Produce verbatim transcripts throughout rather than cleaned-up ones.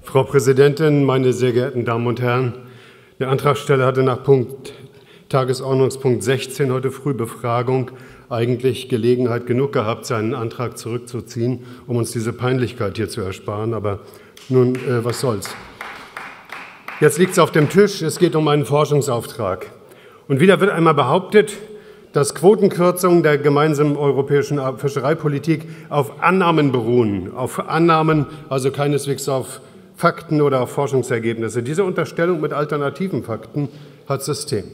Frau Präsidentin, meine sehr geehrten Damen und Herren! Der Antragsteller hatte nach Punkt, Tagesordnungspunkt sechzehn heute früh Befragung eigentlich Gelegenheit genug gehabt, seinen Antrag zurückzuziehen, um uns diese Peinlichkeit hier zu ersparen. Aber nun, äh, was soll's. Jetzt liegt es auf dem Tisch. Es geht um einen Forschungsauftrag. Und wieder wird einmal behauptet, dass Quotenkürzungen der gemeinsamen europäischen Fischereipolitik auf Annahmen beruhen. Auf Annahmen, also keineswegs auf Fakten oder auf Forschungsergebnisse. Diese Unterstellung mit alternativen Fakten hat System.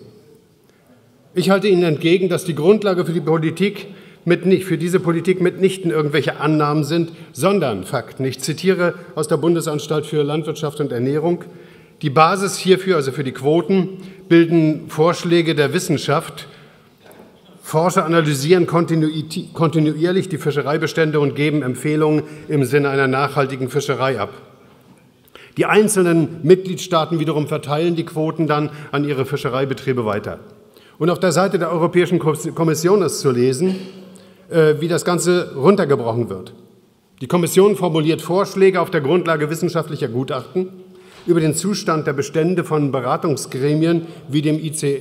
Ich halte Ihnen entgegen, dass die Grundlage für die Politik mit nicht, für diese Politik mitnichten irgendwelche Annahmen sind, sondern Fakten. Ich zitiere aus der Bundesanstalt für Landwirtschaft und Ernährung. Die Basis hierfür, also für die Quoten, bilden Vorschläge der Wissenschaft. Forscher analysieren kontinuierlich die Fischereibestände und geben Empfehlungen im Sinne einer nachhaltigen Fischerei ab. Die einzelnen Mitgliedstaaten wiederum verteilen die Quoten dann an ihre Fischereibetriebe weiter. Und auf der Seite der Europäischen Kommission ist zu lesen, wie das Ganze runtergebrochen wird. Die Kommission formuliert Vorschläge auf der Grundlage wissenschaftlicher Gutachten über den Zustand der Bestände von Beratungsgremien wie dem I C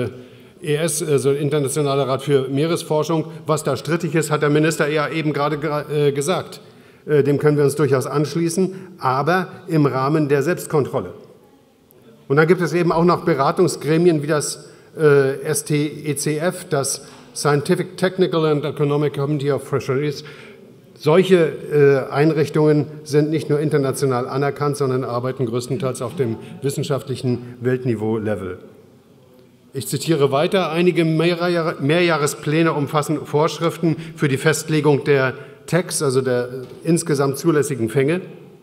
E S, also Internationaler Rat für Meeresforschung. Was da strittig ist, hat der Minister ja eben gerade gesagt. Dem können wir uns durchaus anschließen, aber im Rahmen der Selbstkontrolle. Und dann gibt es eben auch noch Beratungsgremien wie das äh, S T E C F, das Scientific, Technical and Economic Committee of Fisheries. Solche äh, Einrichtungen sind nicht nur international anerkannt, sondern arbeiten größtenteils auf dem wissenschaftlichen Weltniveau-Level. Ich zitiere weiter. Einige Mehrjahr Mehrjahrespläne umfassen Vorschriften für die Festlegung der Tax, also der insgesamt zulässigen Fänge.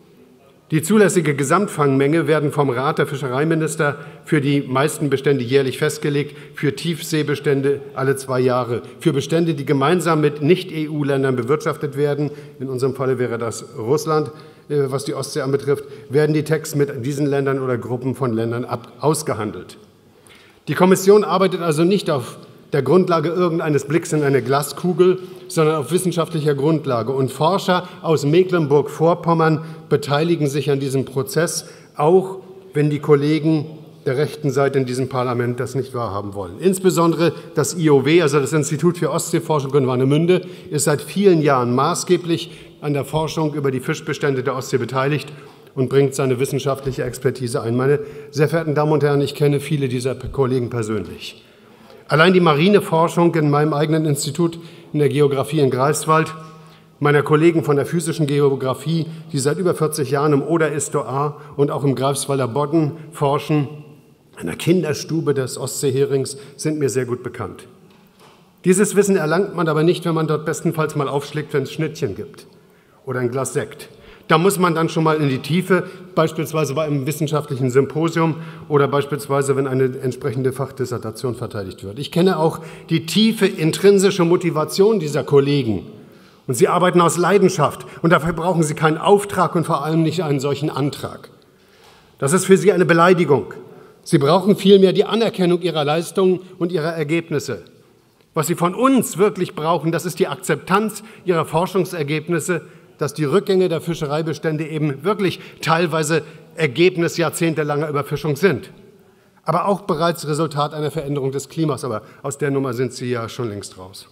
Die zulässige Gesamtfangmenge werden vom Rat der Fischereiminister für die meisten Bestände jährlich festgelegt, für Tiefseebestände alle zwei Jahre. Für Bestände, die gemeinsam mit Nicht-E U-Ländern bewirtschaftet werden, in unserem Falle wäre das Russland, was die Ostsee anbetrifft, werden die Tax mit diesen Ländern oder Gruppen von Ländern ab ausgehandelt. Die Kommission arbeitet also nicht auf der Grundlage irgendeines Blicks in eine Glaskugel, sondern auf wissenschaftlicher Grundlage. Und Forscher aus Mecklenburg-Vorpommern beteiligen sich an diesem Prozess, auch wenn die Kollegen der rechten Seite in diesem Parlament das nicht wahrhaben wollen. Insbesondere das I O W, also das Institut für Ostseeforschung in Warnemünde, ist seit vielen Jahren maßgeblich an der Forschung über die Fischbestände der Ostsee beteiligt und bringt seine wissenschaftliche Expertise ein. Meine sehr verehrten Damen und Herren, ich kenne viele dieser Kollegen persönlich. Allein die Marineforschung in meinem eigenen Institut in der Geografie in Greifswald, meiner Kollegen von der physischen Geografie, die seit über vierzig Jahren im Oder-Estuar und auch im Greifswalder Bodden forschen, einer Kinderstube des Ostseeherings, sind mir sehr gut bekannt. Dieses Wissen erlangt man aber nicht, wenn man dort bestenfalls mal aufschlägt, wenn es Schnittchen gibt oder ein Glas Sekt. Da muss man dann schon mal in die Tiefe, beispielsweise bei einem wissenschaftlichen Symposium oder beispielsweise, wenn eine entsprechende Fachdissertation verteidigt wird. Ich kenne auch die tiefe intrinsische Motivation dieser Kollegen. Und sie arbeiten aus Leidenschaft. Und dafür brauchen sie keinen Auftrag und vor allem nicht einen solchen Antrag. Das ist für sie eine Beleidigung. Sie brauchen vielmehr die Anerkennung ihrer Leistungen und ihrer Ergebnisse. Was sie von uns wirklich brauchen, das ist die Akzeptanz ihrer Forschungsergebnisse, dass die Rückgänge der Fischereibestände eben wirklich teilweise Ergebnis jahrzehntelanger Überfischung sind, aber auch bereits Resultat einer Veränderung des Klimas. Aber aus der Nummer sind Sie ja schon längst raus.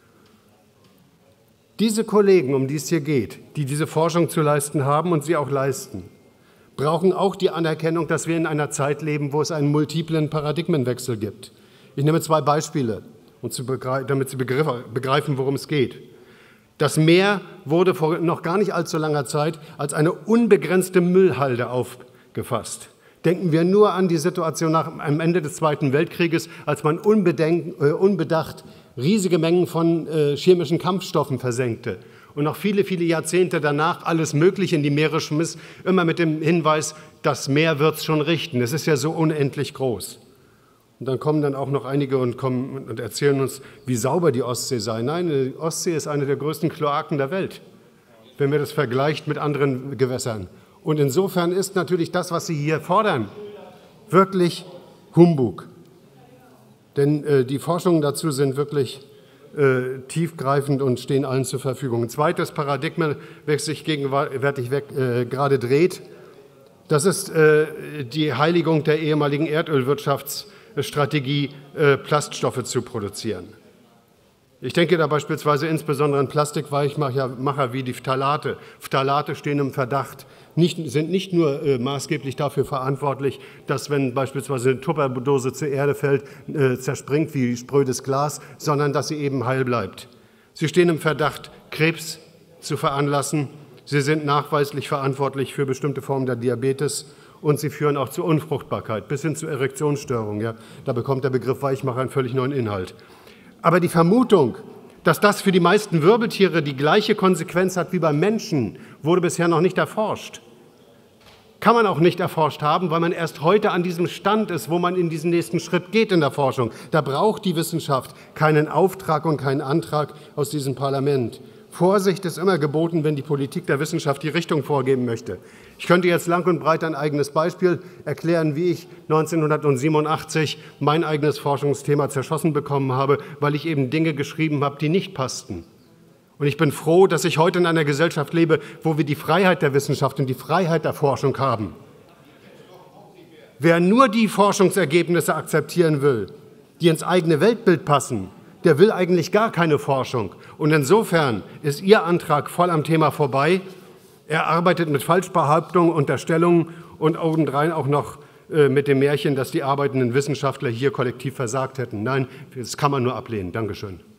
Diese Kollegen, um die es hier geht, die diese Forschung zu leisten haben und sie auch leisten, brauchen auch die Anerkennung, dass wir in einer Zeit leben, wo es einen multiplen Paradigmenwechsel gibt. Ich nehme zwei Beispiele, damit Sie begreifen, worum es geht. Das Meer wurde vor noch gar nicht allzu langer Zeit als eine unbegrenzte Müllhalde aufgefasst. Denken wir nur an die Situation nach am Ende des Zweiten Weltkrieges, als man unbedenk, äh, unbedacht riesige Mengen von äh, chemischen Kampfstoffen versenkte und noch viele, viele Jahrzehnte danach alles Mögliche in die Meere schmiss, immer mit dem Hinweis, das Meer wird es schon richten. Es ist ja so unendlich groß. Und dann kommen dann auch noch einige und, kommen und erzählen uns, wie sauber die Ostsee sei. Nein, die Ostsee ist eine der größten Kloaken der Welt, wenn man das vergleicht mit anderen Gewässern. Und insofern ist natürlich das, was Sie hier fordern, wirklich Humbug. Denn äh, die Forschungen dazu sind wirklich äh, tiefgreifend und stehen allen zur Verfügung. Ein zweites Paradigma, welches sich gegenwärtig weg, äh, gerade dreht, Das ist äh, die Heiligung der ehemaligen Erdölwirtschaftsstrategie, äh, Plaststoffe zu produzieren. Ich denke da beispielsweise insbesondere an Plastikweichmacher wie die Phthalate. Phthalate stehen im Verdacht, nicht, sind nicht nur äh, maßgeblich dafür verantwortlich, dass, wenn beispielsweise eine Tupperdose zur Erde fällt, äh, zerspringt wie sprödes Glas, sondern dass sie eben heil bleibt. Sie stehen im Verdacht, Krebs zu veranlassen. Sie sind nachweislich verantwortlich für bestimmte Formen der Diabetes und sie führen auch zur Unfruchtbarkeit bis hin zu Erektionsstörungen. Ja, da bekommt der Begriff Weichmacher einen völlig neuen Inhalt. Aber die Vermutung, dass das für die meisten Wirbeltiere die gleiche Konsequenz hat wie beim Menschen, wurde bisher noch nicht erforscht. Kann man auch nicht erforscht haben, weil man erst heute an diesem Stand ist, wo man in diesen nächsten Schritt geht in der Forschung. Da braucht die Wissenschaft keinen Auftrag und keinen Antrag aus diesem Parlament. Vorsicht ist immer geboten, wenn die Politik der Wissenschaft die Richtung vorgeben möchte. Ich könnte jetzt lang und breit ein eigenes Beispiel erklären, wie ich neunzehnhundertsiebenundachtzig mein eigenes Forschungsthema zerschossen bekommen habe, weil ich eben Dinge geschrieben habe, die nicht passten. Und ich bin froh, dass ich heute in einer Gesellschaft lebe, wo wir die Freiheit der Wissenschaft und die Freiheit der Forschung haben. Wer nur die Forschungsergebnisse akzeptieren will, die ins eigene Weltbild passen, der will eigentlich gar keine Forschung. Und insofern ist Ihr Antrag voll am Thema vorbei. Er arbeitet mit Falschbehauptungen, Unterstellungen und obendrein auch noch äh, mit dem Märchen, dass die arbeitenden Wissenschaftler hier kollektiv versagt hätten. Nein, das kann man nur ablehnen. Dankeschön.